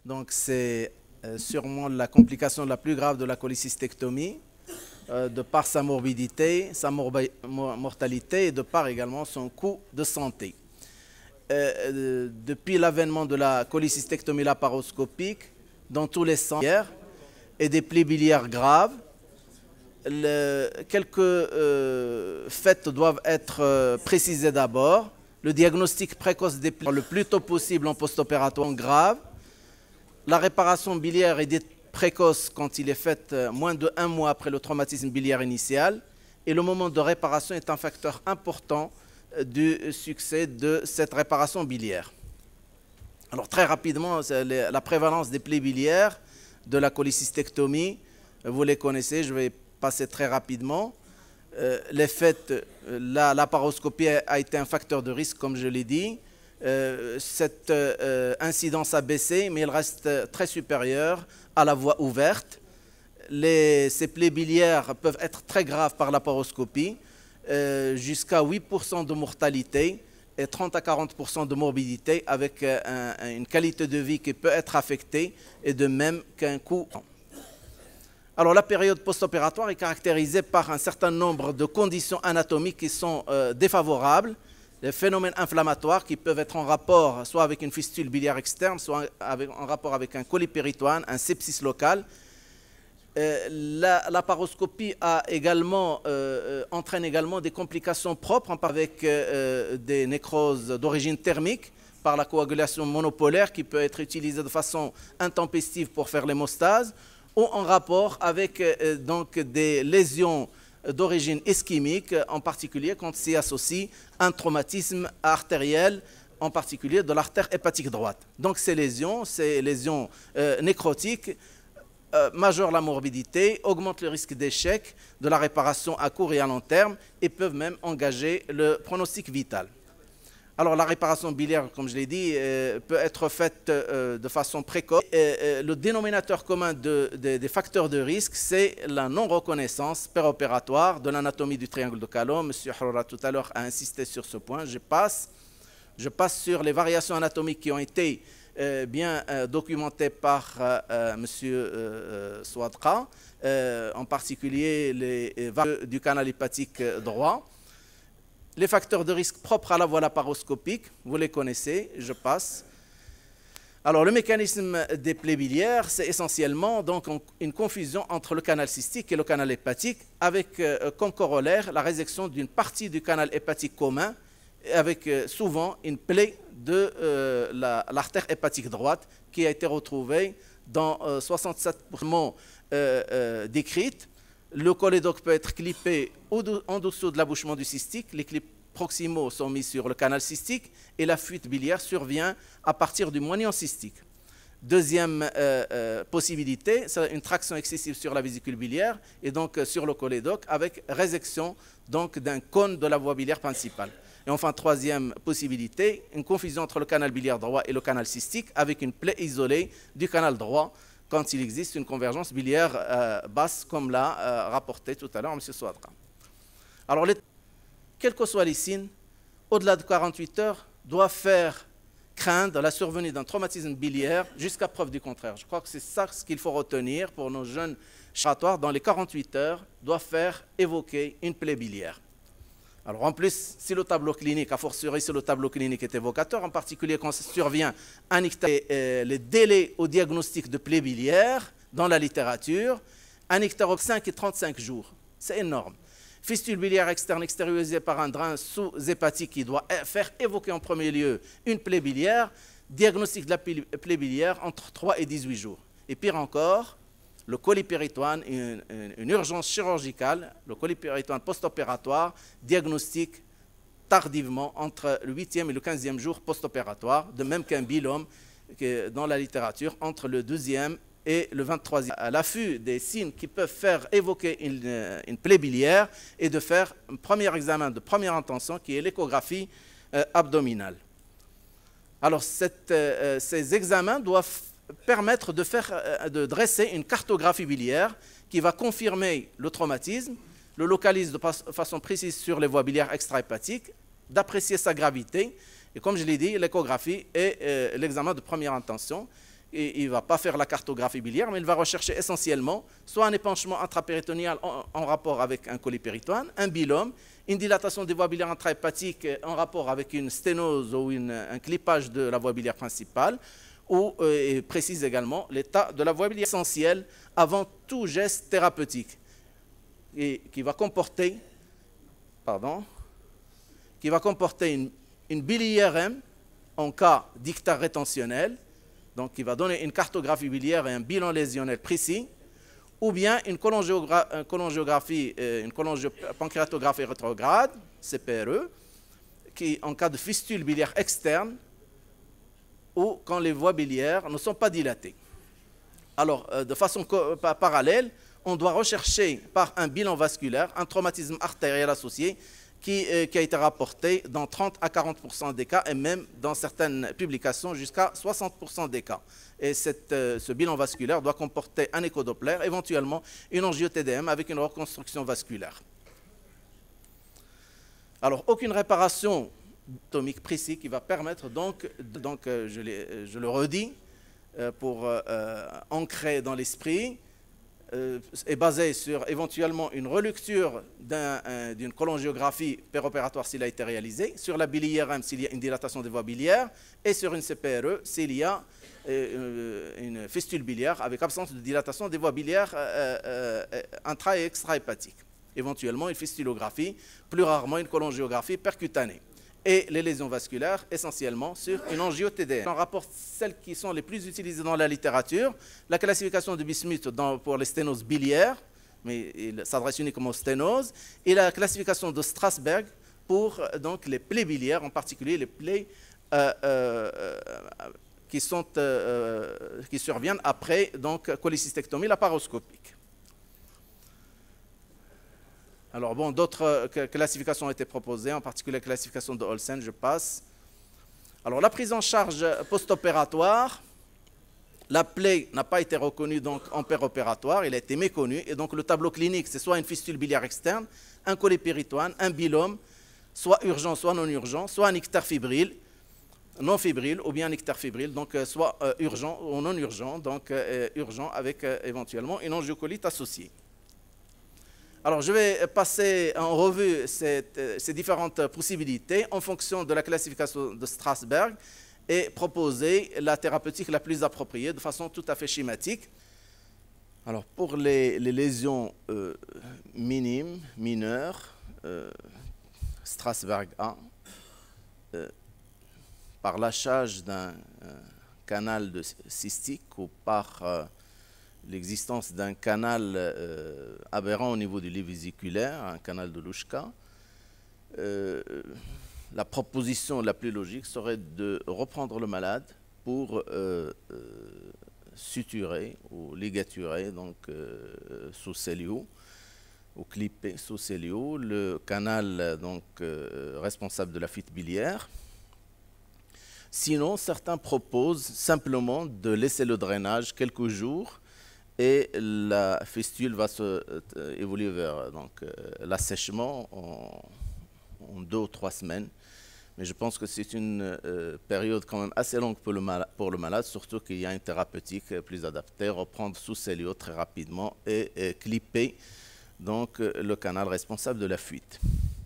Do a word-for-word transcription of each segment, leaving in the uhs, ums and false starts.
Donc c'est euh, sûrement la complication la plus grave de la cholécystectomie, euh, de par sa morbidité, sa morbi- mortalité et de par également son coût de santé. Euh, depuis l'avènement de la cholécystectomie laparoscopique, dans tous les centres et des plaies biliaires graves, le, quelques euh, faits doivent être euh, précisés d'abord. Le diagnostic précoce des plaies le plus tôt possible en post-opératoire grave. La réparation biliaire est dite précoce quand il est fait euh, moins de un mois après le traumatisme biliaire initial. Et le moment de réparation est un facteur important euh, du succès de cette réparation biliaire. Alors très rapidement, la prévalence des plaies biliaires, de la cholécystectomie, vous les connaissez, je vais passer très rapidement. Euh, les faits, la laparoscopie a été un facteur de risque, comme je l'ai dit. Euh, cette euh, incidence a baissé, mais elle reste très supérieure à la voie ouverte. Les, ces plaies biliaires peuvent être très graves par laparoscopie, euh, jusqu'à huit pour cent de mortalité et trente à quarante pour cent de morbidité, avec un, une qualité de vie qui peut être affectée, et de même qu'un coût. Alors la période post-opératoire est caractérisée par un certain nombre de conditions anatomiques qui sont euh, défavorables, des phénomènes inflammatoires qui peuvent être en rapport soit avec une fistule biliaire externe, soit avec, en rapport avec un colipéritoine, un sepsis local. Euh, la laparoscopie a également, euh, entraîne également des complications propres avec euh, des nécroses d'origine thermique par la coagulation monopolaire qui peut être utilisée de façon intempestive pour faire l'hémostase, ou en rapport avec euh, donc des lésions d'origine ischémique, en particulier quand s'y associe un traumatisme artériel, en particulier de l'artère hépatique droite. Donc ces lésions, ces lésions euh, nécrotiques, Euh, majeure la morbidité, augmente le risque d'échec de la réparation à court et à long terme et peuvent même engager le pronostic vital. Alors la réparation biliaire, comme je l'ai dit, euh, peut être faite euh, de façon précoce. Et, euh, le dénominateur commun de, de, des facteurs de risque, c'est la non-reconnaissance péropératoire de l'anatomie du triangle de Calot. M. Harora tout à l'heure a insisté sur ce point. Je passe, je passe sur les variations anatomiques qui ont été Euh, bien euh, documenté par euh, euh, M. Euh, Souadqa, euh, en particulier les variations du canal hépatique droit. Les facteurs de risque propres à la voie laparoscopique, vous les connaissez, je passe. Alors le mécanisme des plaies biliaires, c'est essentiellement donc une confusion entre le canal cystique et le canal hépatique, avec euh, comme corollaire la résection d'une partie du canal hépatique commun, avec euh, souvent une plaie de euh, l'artère la, hépatique droite qui a été retrouvée dans euh, soixante-sept pour cent euh, euh, décrite. Le cholédoque peut être clippé en dessous de l'abouchement du cystique. Les clips proximaux sont mis sur le canal cystique et la fuite biliaire survient à partir du moignon cystique. Deuxième euh, euh, possibilité, c'est une traction excessive sur la vésicule biliaire et donc euh, sur le cholédoque avec résection donc d'un cône de la voie biliaire principale. Et enfin, troisième possibilité, une confusion entre le canal biliaire droit et le canal cystique avec une plaie isolée du canal droit quand il existe une convergence biliaire euh, basse, comme l'a euh, rapporté tout à l'heure M. Souadqa. Alors, les, quels que soient les signes, au-delà de quarante-huit heures, doivent faire craindre la survenue d'un traumatisme biliaire jusqu'à preuve du contraire. Je crois que c'est ça ce qu'il faut retenir pour nos jeunes chiratoires. Dans les quarante-huit heures, doivent faire évoquer une plaie biliaire. Alors en plus, si le tableau clinique, a fortiori si le tableau clinique est évocateur, en particulier quand survient un ictère, euh, les délais au diagnostic de plaie biliaire dans la littérature, un ictère cinq et trente-cinq jours, c'est énorme. Fistule biliaire externe extériorisée par un drain sous-hépatique qui doit faire évoquer en premier lieu une plaie biliaire, diagnostic de la plaie biliaire entre trois et dix-huit jours. Et pire encore, le colipéritoine, une, une, une urgence chirurgicale, le colipéritoine post-opératoire, diagnostic tardivement entre le huitième et le quinzième jour post-opératoire, de même qu'un bilome que dans la littérature entre le douzième et le vingt-troisième. À l'affût des signes qui peuvent faire évoquer une, une plaie biliaire et de faire un premier examen de première intention qui est l'échographie euh, abdominale. Alors cette, euh, ces examens doivent permettre de, faire, de dresser une cartographie biliaire qui va confirmer le traumatisme, le localise de façon précise sur les voies biliaires extra-hépatiques, d'apprécier sa gravité, et comme je l'ai dit, l'échographie est euh, l'examen de première intention. Et il ne va pas faire la cartographie biliaire, mais il va rechercher essentiellement soit un épanchement intrapéritonéal en, en rapport avec un colipéritoine, un bilome, une dilatation des voies biliaires intrahépatiques en rapport avec une sténose ou une, un clipage de la voie biliaire principale, ou euh, précise également l'état de la voie biliaire essentielle avant tout geste thérapeutique, et qui va comporter, pardon, qui va comporter une, une bili-I R M en cas d'ictare rétentionnel, donc qui va donner une cartographie biliaire et un bilan lésionnel précis, ou bien une cholangiographie, une cholangiopancréatographie rétrograde, C P R E, qui en cas de fistule biliaire externe ou quand les voies biliaires ne sont pas dilatées. Alors, de façon parallèle, on doit rechercher par un bilan vasculaire un traumatisme artériel associé qui, qui a été rapporté dans trente à quarante pour cent des cas et même dans certaines publications jusqu'à soixante pour cent des cas. Et cette, ce bilan vasculaire doit comporter un échodoppler, éventuellement une angio-T D M avec une reconstruction vasculaire. Alors, aucune réparation atomique précise qui va permettre donc, donc je, je le redis, pour euh, ancrer dans l'esprit, euh, est basé sur éventuellement une relecture d'une cholangiographie péropératoire s'il a été réalisé, sur la bili-I R M s'il y a une dilatation des voies biliaires, et sur une C P R E s'il y a euh, une fistule biliaire avec absence de dilatation des voies biliaires euh, euh, intra- et extra-hépatiques. Éventuellement une fistulographie, plus rarement une cholangiographie percutanée. Et les lésions vasculaires, essentiellement sur une angio-T D M. On rapporte celles qui sont les plus utilisées dans la littérature, la classification de Bismuth dans, pour les sténoses biliaires, mais il s'adresse uniquement aux sténoses, et la classification de Strasberg pour donc, les plaies biliaires, en particulier les plaies euh, euh, qui, sont, euh, qui surviennent après donc, cholécystectomie laparoscopique. Alors bon, d'autres classifications ont été proposées, en particulier la classification de Olsen, je passe. Alors la prise en charge post-opératoire, la plaie n'a pas été reconnue donc en péropératoire, il a été méconnu, et donc le tableau clinique, c'est soit une fistule biliaire externe, un colipéritoine, un bilome, soit urgent, soit non urgent, soit un ictère fébrile, non fébrile, ou bien un ictère fébrile, donc euh, soit euh, urgent ou non urgent, donc euh, urgent avec euh, éventuellement une angiocolite associée. Alors, je vais passer en revue cette, ces différentes possibilités en fonction de la classification de Strasberg et proposer la thérapeutique la plus appropriée de façon tout à fait schématique. Alors, pour les, les lésions euh, minimes, mineures, euh, Strasberg un, euh, par lâchage d'un euh, canal de cystique ou par euh, l'existence d'un canal euh, aberrant au niveau du lit vésiculaire, un canal de Louchka, euh, la proposition la plus logique serait de reprendre le malade pour euh, euh, suturer ou ligaturer, donc euh, sous cellio, ou clipper sous cellio, le canal donc, euh, responsable de la fuite biliaire. Sinon, certains proposent simplement de laisser le drainage quelques jours et la fistule va se euh, évoluer vers donc, euh, l'assèchement en, en deux ou trois semaines. Mais je pense que c'est une euh, période quand même assez longue pour le, malade, pour le malade, surtout qu'il y a une thérapeutique plus adaptée, reprendre sous cellio très rapidement et, et clipper donc, euh, le canal responsable de la fuite.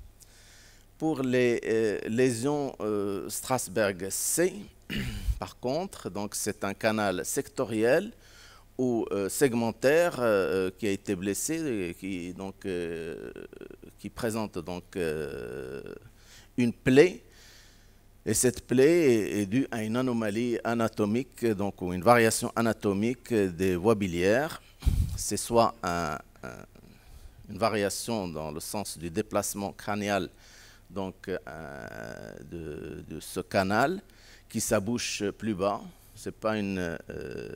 Pour les euh, lésions euh, Strasberg C, par contre, donc c'est un canal sectoriel ou euh, segmentaire euh, qui a été blessé et qui, donc, euh, qui présente donc, euh, une plaie. Et cette plaie est, est due à une anomalie anatomique, donc, ou une variation anatomique des voies biliaires. C'est soit un, un, une variation dans le sens du déplacement crânial donc, euh, de, de ce canal qui s'abouche plus bas. Ce n'est pas une... Euh,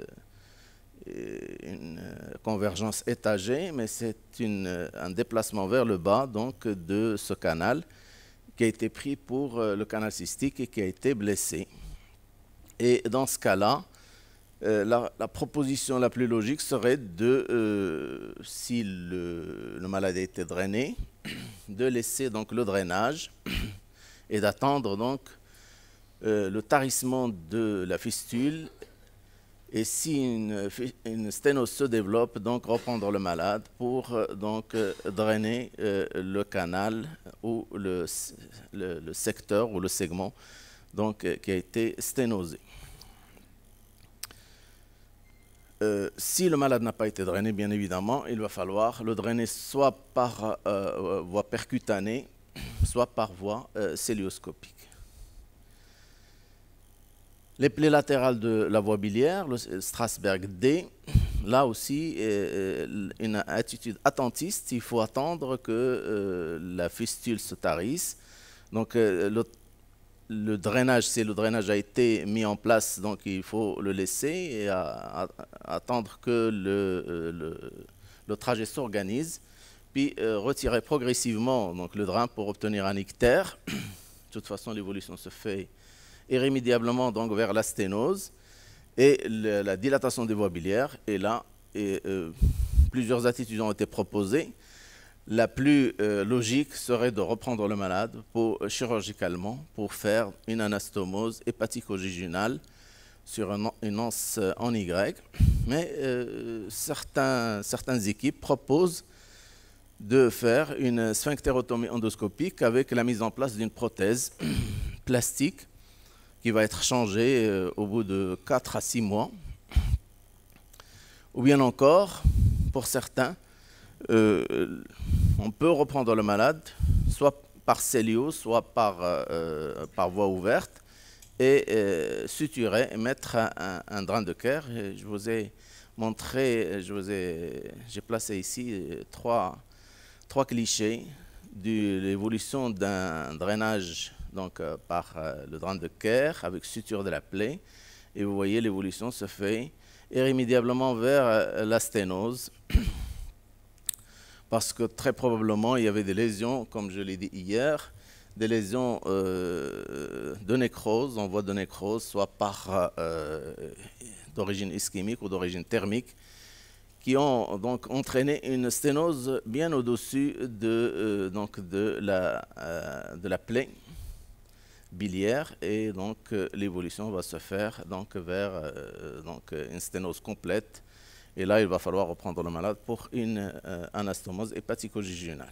une convergence étagée, mais c'est un déplacement vers le bas donc, de ce canal qui a été pris pour le canal cystique et qui a été blessé. Et dans ce cas-là, euh, la, la proposition la plus logique serait de, euh, si le, le malade a été drainé, de laisser donc le drainage et d'attendre donc euh, le tarissement de la fistule Et si une, une sténose se développe, donc reprendre le malade pour euh, donc, euh, drainer euh, le canal ou le, le, le secteur ou le segment donc, euh, qui a été sténosé. Euh, si le malade n'a pas été drainé, bien évidemment, il va falloir le drainer soit par euh, voie percutanée, soit par voie euh, cœlioscopique. Les plaies latérales de la voie biliaire, le Strasberg D, là aussi, euh, une attitude attentiste, il faut attendre que euh, la fistule se tarisse. Donc, euh, le, le drainage, si le drainage a été mis en place, donc il faut le laisser et à, à, à attendre que le, le, le trajet s'organise, puis euh, retirer progressivement donc, le drain pour obtenir un ictère. De toute façon, l'évolution se fait irrémédiablement donc, vers la sténose et le, la dilatation des voies biliaires. Et là, et, euh, plusieurs attitudes ont été proposées. La plus euh, logique serait de reprendre le malade pour, euh, chirurgicalement pour faire une anastomose hépatico-jejunale sur un, une anse en Y. Mais euh, certains, certaines équipes proposent de faire une sphinctérotomie endoscopique avec la mise en place d'une prothèse plastique qui va être changée euh, au bout de quatre à six mois. Ou bien encore, pour certains, euh, on peut reprendre le malade, soit par cellio, soit par, euh, par voie ouverte, et euh, suturer et mettre un, un drain de Kerr. Je vous ai montré, je vous ai, j'ai placé ici trois, trois clichés de l'évolution d'un drainage donc, euh, par euh, le drain de Kerr avec suture de la plaie. Et vous voyez, l'évolution se fait irrémédiablement vers euh, la sténose. Parce que très probablement, il y avait des lésions, comme je l'ai dit hier, des lésions euh, de nécrose, en voie de nécrose, soit par euh, d'origine ischémique ou d'origine thermique, qui ont donc entraîné une sténose bien au-dessus de, euh, donc de, la, euh, de la plaie biliaire, et donc euh, l'évolution va se faire donc, vers euh, donc, une sténose complète. Et là, il va falloir reprendre le malade pour une euh, anastomose hépatico-jejunale.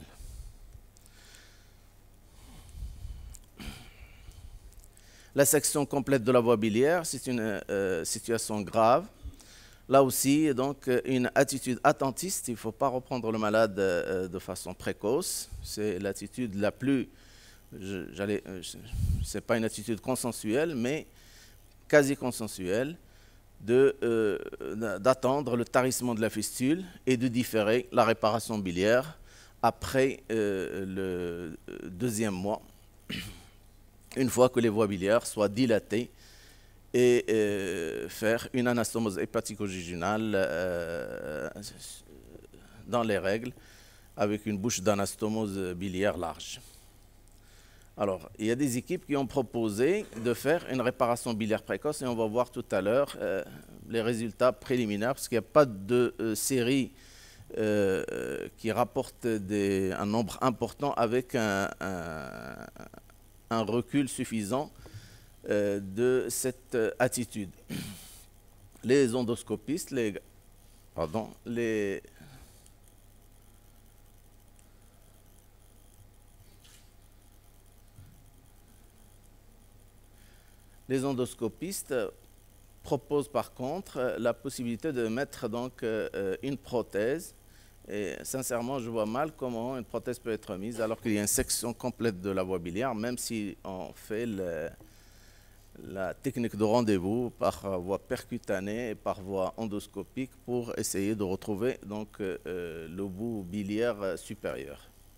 La section complète de la voie biliaire, c'est une euh, situation grave. Là aussi, donc, une attitude attentiste. Il ne faut pas reprendre le malade euh, de façon précoce. C'est l'attitude la plus... Ce n'est pas une attitude consensuelle, mais quasi consensuelle. D'attendre euh, le tarissement de la fistule et de différer la réparation biliaire après euh, le deuxième mois, une fois que les voies biliaires soient dilatées, et euh, faire une anastomose hépatico-jejunale euh, dans les règles avec une bouche d'anastomose biliaire large. Alors, il y a des équipes qui ont proposé de faire une réparation biliaire précoce et on va voir tout à l'heure euh, les résultats préliminaires parce qu'il n'y a pas de euh, série euh, qui rapporte des, un nombre important avec un, un, un recul suffisant euh, de cette euh, attitude. Les endoscopistes, les, pardon, les Les endoscopistes proposent par contre la possibilité de mettre donc euh, une prothèse. Et sincèrement, je vois mal comment une prothèse peut être mise alors qu'il y a une section complète de la voie biliaire, même si on fait le, la technique de rendez-vous par voie percutanée et par voie endoscopique pour essayer de retrouver donc euh, le bout biliaire supérieur.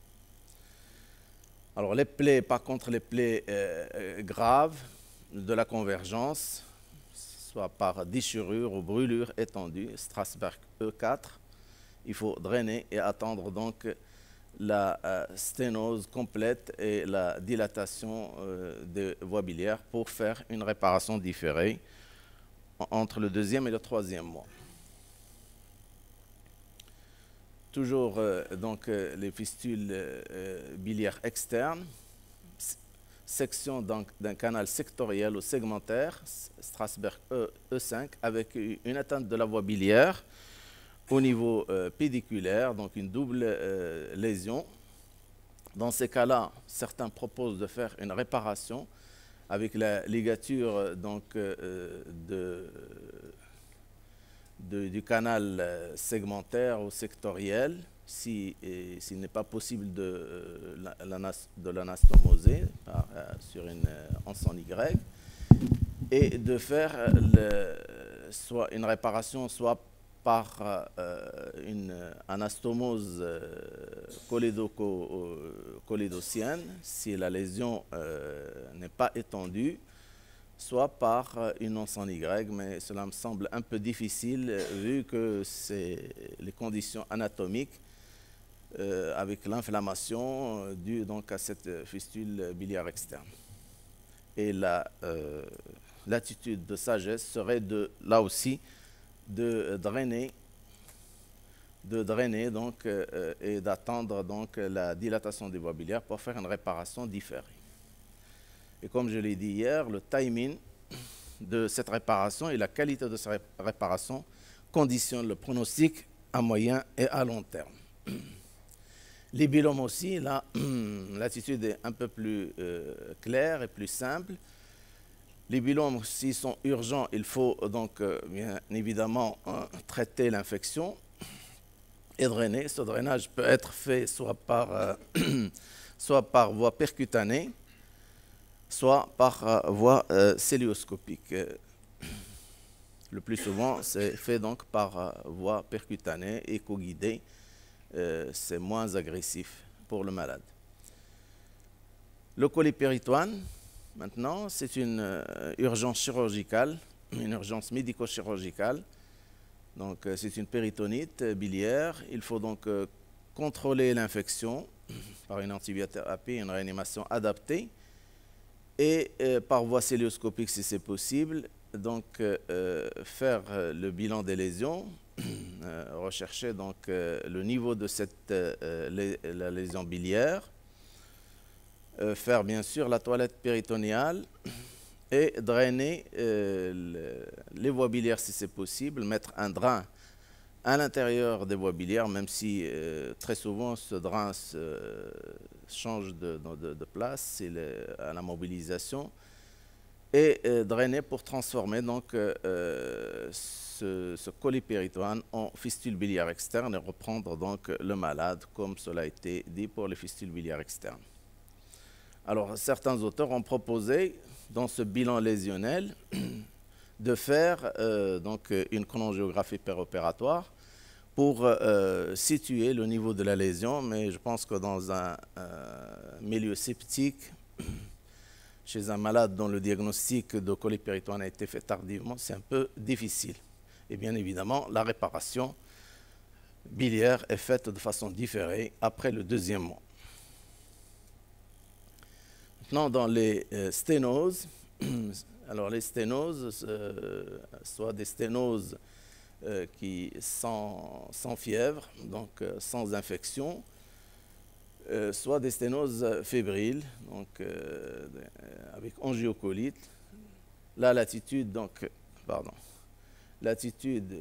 Alors les plaies, par contre, les plaies euh, graves, de la convergence, soit par déchirure ou brûlure étendue, Strasberg E quatre, il faut drainer et attendre donc la euh, sténose complète et la dilatation euh, des voies biliaires pour faire une réparation différée entre le deuxième et le troisième mois. Toujours euh, donc euh, les fistules euh, biliaires externes. section d'un canal sectoriel ou segmentaire, Strasberg E, E5, avec une atteinte de la voie biliaire au niveau euh, pédiculaire, donc une double euh, lésion. Dans ces cas-là, certains proposent de faire une réparation avec la ligature donc, euh, de, de, du canal segmentaire ou sectoriel, si, s'il n'est pas possible de, de l'anastomoser sur une anse en Y, et de faire le, soit une réparation soit par euh, une anastomose euh, cholédocienne, si la lésion euh, n'est pas étendue, soit par une once en Y, mais cela me semble un peu difficile vu que c'est les conditions anatomiques euh, avec l'inflammation due donc à cette fistule biliaire externe. Et la euh, l'attitude de sagesse serait de, là aussi, de drainer, de drainer donc, euh, et d'attendre donc la dilatation des voies biliaires pour faire une réparation différée. Et comme je l'ai dit hier, le timing de cette réparation et la qualité de cette réparation conditionnent le pronostic à moyen et à long terme. Les bilans aussi, là, l'attitude est un peu plus euh, claire et plus simple. Les bilans, s'ils sont urgents, il faut donc euh, bien évidemment hein, traiter l'infection et drainer. Ce drainage peut être fait soit par, euh, soit par voie percutanée, soit par euh, voie euh, célioscopique. Le plus souvent, c'est fait donc par euh, voie percutanée, éco-guidée. Euh, c'est moins agressif pour le malade. Le colipéritoine, maintenant, c'est une euh, urgence chirurgicale, une urgence médico-chirurgicale. Donc, euh, c'est une péritonite biliaire. Il faut donc euh, contrôler l'infection par une antibiothérapie, une réanimation adaptée, et euh, par voie célioscopique si c'est possible, donc euh, faire euh, le bilan des lésions, euh, rechercher donc euh, le niveau de cette euh, lé la lésion biliaire, Euh, faire bien sûr la toilette péritoniale et drainer euh, le, les voies biliaires si c'est possible, mettre un drain à l'intérieur des voies biliaires, même si euh, très souvent ce drain se, euh, change de, de, de place à la mobilisation, et euh, drainer pour transformer donc euh, ce, ce colipéritoine en fistule biliaire externe et reprendre donc le malade comme cela a été dit pour les fistules biliaires externes. Alors, certains auteurs ont proposé, dans ce bilan lésionnel, de faire euh, donc, une chronangiographie péropératoire pour euh, situer le niveau de la lésion, mais je pense que dans un euh, milieu septique, chez un malade dont le diagnostic de colipéritoine a été fait tardivement, c'est un peu difficile. Et bien évidemment, la réparation biliaire est faite de façon différée après le deuxième mois. Maintenant, dans les euh, sténoses, alors les sténoses, euh, soit des sténoses euh, qui sans, sans fièvre, donc euh, sans infection, euh, soit des sténoses fébriles, donc euh, avec angiocolite. Là, l'attitude, donc, pardon, l'attitude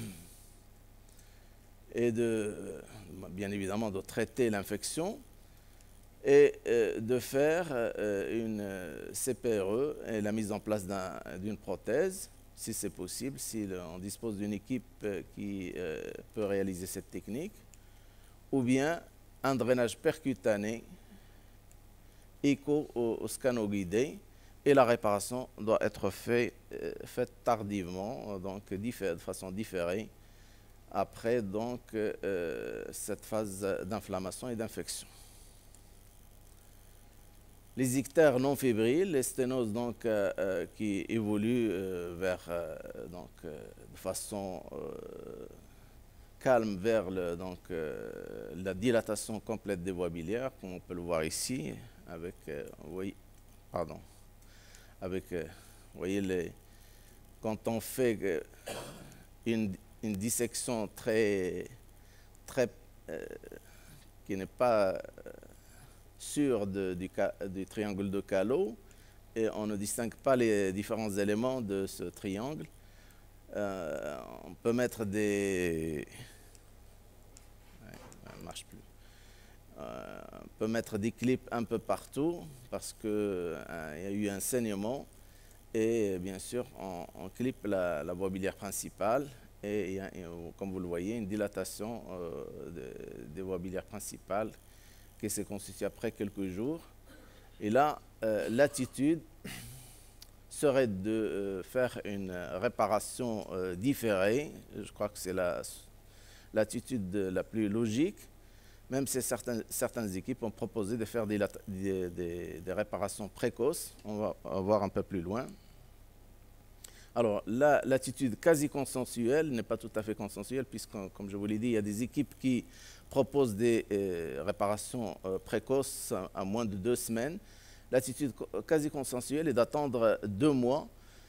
est de, bien évidemment, de traiter l'infection et euh, de faire euh, une euh, C P R E et la mise en place d'une prothèse, si c'est possible, si le, on dispose d'une équipe euh, qui euh, peut réaliser cette technique, ou bien un drainage percutané, écho au, au scano-guidé, et la réparation doit être fait, euh, faite tardivement, donc diffé- de façon différée, après donc euh, cette phase d'inflammation et d'infection. Les ictères non fébriles, les sténoses donc, euh, euh, qui évoluent euh, vers, euh, donc, euh, de façon euh, calme vers le, donc, euh, la dilatation complète des voies biliaires, comme on peut le voir ici, avec, euh, oui, pardon, avec, euh, vous voyez, les, quand on fait euh, une, une dissection très, très, euh, qui n'est pas... Euh, sur de, du, du triangle de Callot et on ne distingue pas les différents éléments de ce triangle. Euh, on peut mettre des... Ouais, ça ne marche plus. Euh, on peut mettre des clips un peu partout parce qu'il euh, y a eu un saignement et bien sûr on, on clip la, la voie biliaire principale et il y a, comme vous le voyez, une dilatation euh, de, des voies biliaires principales qui s'est constituée après quelques jours. Et là, euh, l'attitude serait de euh, faire une réparation euh, différée. Je crois que c'est l'attitude la, la plus logique, même si certaines, certaines équipes ont proposé de faire des, des, des, des réparations précoces. On va, on va voir un peu plus loin. Alors, l'attitude quasi consensuelle n'est pas tout à fait consensuelle, puisque, comme je vous l'ai dit, il y a des équipes qui proposent des euh, réparations euh, précoces à, à moins de deux semaines. L'attitude quasi consensuelle est d'attendre deux mois,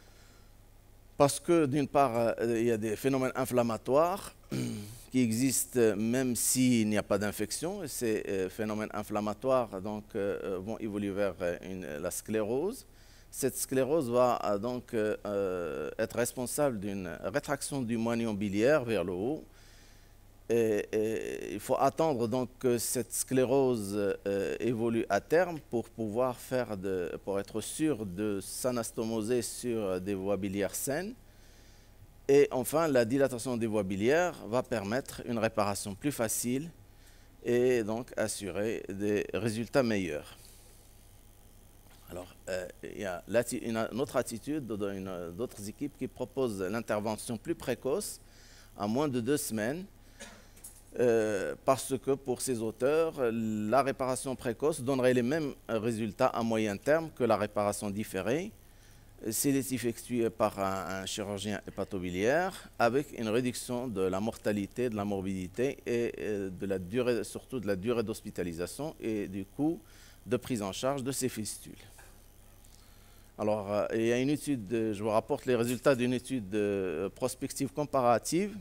parce que, d'une part, euh, il y a des phénomènes inflammatoires qui existent même s'il n'y a pas d'infection. Ces euh, phénomènes inflammatoires donc, euh, vont évoluer vers une, la sclérose. Cette sclérose va euh, donc euh, être responsable d'une rétraction du moignon biliaire vers le haut. Et, et il faut attendre donc que cette sclérose euh, évolue à terme pour pouvoir faire de, pour être sûr de s'anastomoser sur des voies biliaires saines. Et enfin, la dilatation des voies biliaires va permettre une réparation plus facile et donc assurer des résultats meilleurs. Alors, euh, il y a une, une autre attitude d'autres équipes qui proposent l'intervention plus précoce, à moins de deux semaines, euh, parce que pour ces auteurs, la réparation précoce donnerait les mêmes résultats à moyen terme que la réparation différée, s'il est effectué par un, un chirurgien hépatobiliaire, avec une réduction de la mortalité, de la morbidité et, et de la durée, surtout de la durée d'hospitalisation et du coût de prise en charge de ces fistules. Alors, euh, il y a une étude, de, je vous rapporte les résultats d'une étude euh, prospective comparative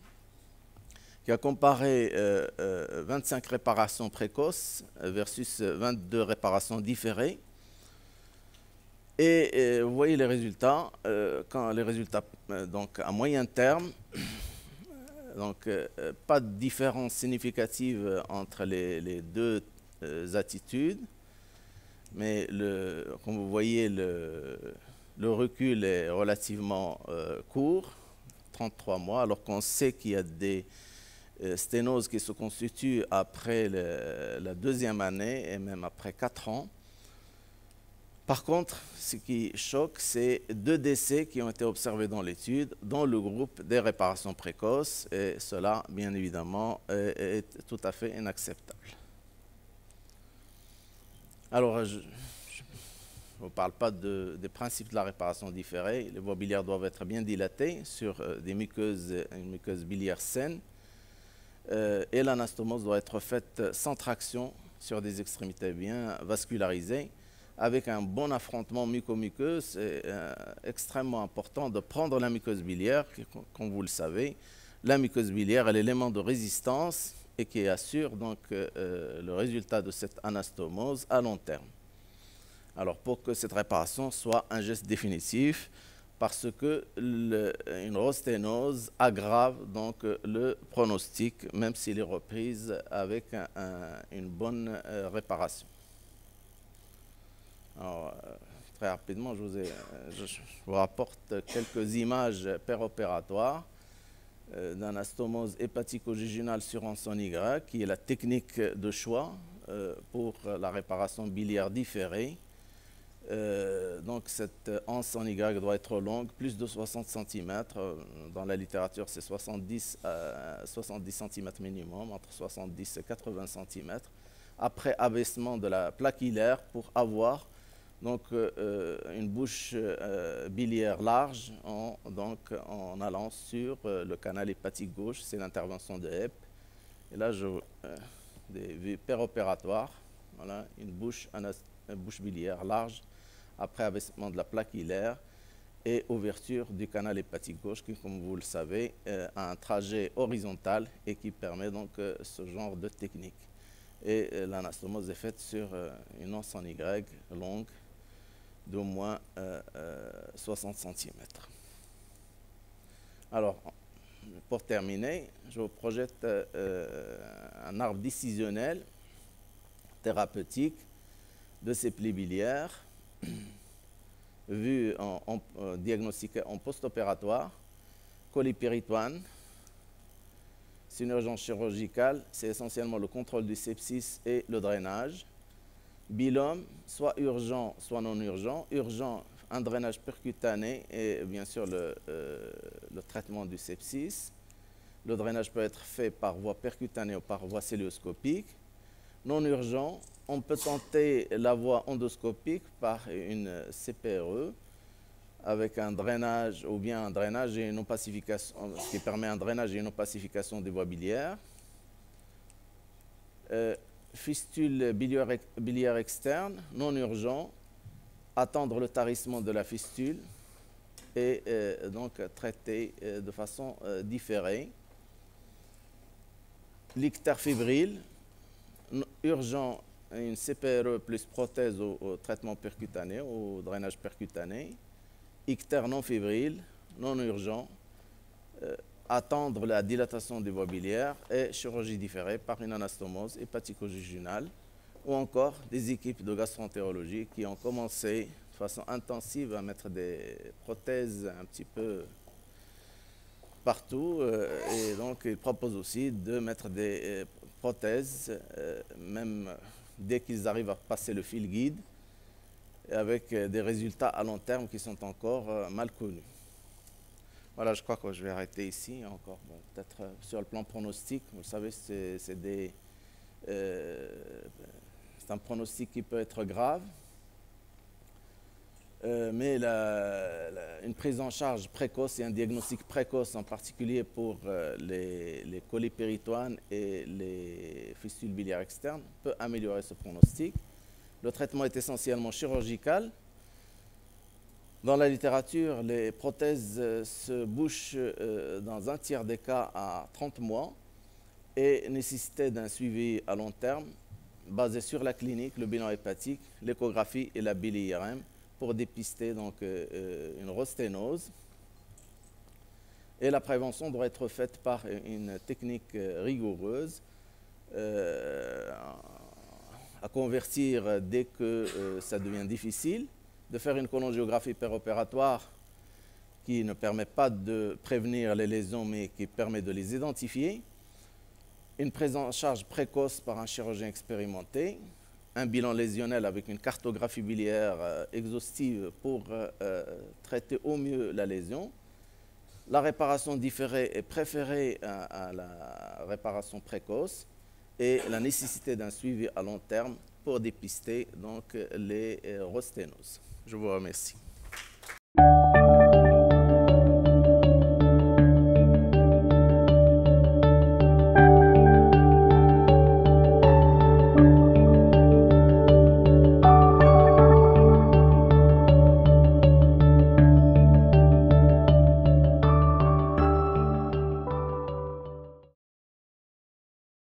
qui a comparé euh, euh, vingt-cinq réparations précoces versus vingt-deux réparations différées. Et euh, vous voyez les résultats, euh, quand les résultats euh, donc à moyen terme, donc euh, pas de différence significative entre les, les deux euh, attitudes. Mais le, comme vous voyez, le, le recul est relativement euh, court, trente-trois mois, alors qu'on sait qu'il y a des euh, sténoses qui se constituent après le, la deuxième année et même après quatre ans. Par contre, ce qui choque, c'est deux décès qui ont été observés dans l'étude, dans le groupe des réparations précoces, et cela, bien évidemment, est, est tout à fait inacceptable. Alors, je ne vous parle pas de, des principes de la réparation différée. Les voies biliaires doivent être bien dilatées sur euh, des muqueuses, une muqueuse biliaire saine. Euh, et l'anastomose doit être faite sans traction sur des extrémités bien vascularisées, avec un bon affrontement muco-muqueux. C'est euh, extrêmement important de prendre la muqueuse biliaire, qui, comme vous le savez. La muqueuse biliaire est l'élément de résistance et qui assure donc euh, le résultat de cette anastomose à long terme. Alors pour que cette réparation soit un geste définitif, parce que le, une rosténose aggrave donc le pronostic, même s'il est reprise avec un, un, une bonne euh, réparation. Alors, euh, très rapidement, je vous, ai, je, je vous rapporte quelques images péropératoires d'anastomose hépatico-jejunale sur anse en Y, qui est la technique de choix euh, pour la réparation biliaire différée. Euh, donc cette anse en Y doit être longue, plus de soixante centimètres. Dans la littérature, c'est soixante-dix centimètres minimum, entre soixante-dix et quatre-vingts centimètres. Après abaissement de la plaque hilaire pour avoir donc euh, une bouche euh, biliaire large en, donc, en allant sur euh, le canal hépatique gauche. C'est l'intervention de H E P. Et là, je, euh, des vues péropératoires. Voilà, une bouche, une bouche biliaire large après abaissement de la plaque hilaire et ouverture du canal hépatique gauche qui, comme vous le savez, euh, a un trajet horizontal et qui permet donc euh, ce genre de technique. Et euh, l'anastomose est faite sur euh, une anse en Y longue d'au moins euh, euh, soixante centimètres. Alors, pour terminer, je vous projette euh, un arbre décisionnel thérapeutique de ces plaies biliaires, vu en, en, euh, diagnostiqué en post-opératoire, colipéritoine. C'est une urgence chirurgicale, c'est essentiellement le contrôle du sepsis et le drainage. Bilome, soit urgent, soit non urgent. Urgent, un drainage percutané et bien sûr le, euh, le traitement du sepsis. Le drainage peut être fait par voie percutanée ou par voie cœlioscopique. Non urgent, on peut tenter la voie endoscopique par une C P R E avec un drainage ou bien un drainage et une opacification, ce qui permet un drainage et une opacification des voies biliaires. Euh, fistule biliaire, biliaire externe, non urgent, attendre le tarissement de la fistule et euh, donc traiter euh, de façon euh, différée. L'ictère fébrile, urgent, une C P R E plus prothèse au, au traitement percutané, au drainage percutané. Ictère non fébrile, non urgent, euh, attendre la dilatation des voies biliaires et chirurgie différée par une anastomose hépatico-jejunale, ou encore des équipes de gastroentérologie qui ont commencé de façon intensive à mettre des prothèses un petit peu partout, euh, et donc ils proposent aussi de mettre des euh, prothèses, euh, même dès qu'ils arrivent à passer le fil guide, avec euh, des résultats à long terme qui sont encore euh, mal connus. Voilà, je crois que je vais arrêter ici encore. Bon, peut-être euh, sur le plan pronostic, vous savez, c'est des... Euh, c'est un pronostic qui peut être grave, euh, mais la, la, une prise en charge précoce et un diagnostic précoce, en particulier pour euh, les, les colipéritoines et les fistules biliaires externes, peut améliorer ce pronostic. Le traitement est essentiellement chirurgical. Dans la littérature, les prothèses euh, se bouchent euh, dans un tiers des cas à trente mois et nécessitaient d'un suivi à long terme basé sur la clinique, le bilan hépatique, l'échographie et la bile I R M pour dépister donc, euh, une rosténose. Et la prévention doit être faite par une technique rigoureuse euh, à convertir dès que euh, ça devient difficile, de faire une cholangiographie péropératoire qui ne permet pas de prévenir les lésions mais qui permet de les identifier, une prise en charge précoce par un chirurgien expérimenté, un bilan lésionnel avec une cartographie biliaire euh, exhaustive pour euh, euh, traiter au mieux la lésion. La réparation différée est préférée à, à la réparation précoce et la nécessité d'un suivi à long terme pour dépister donc, les euh, rosténoses. Je vous remercie.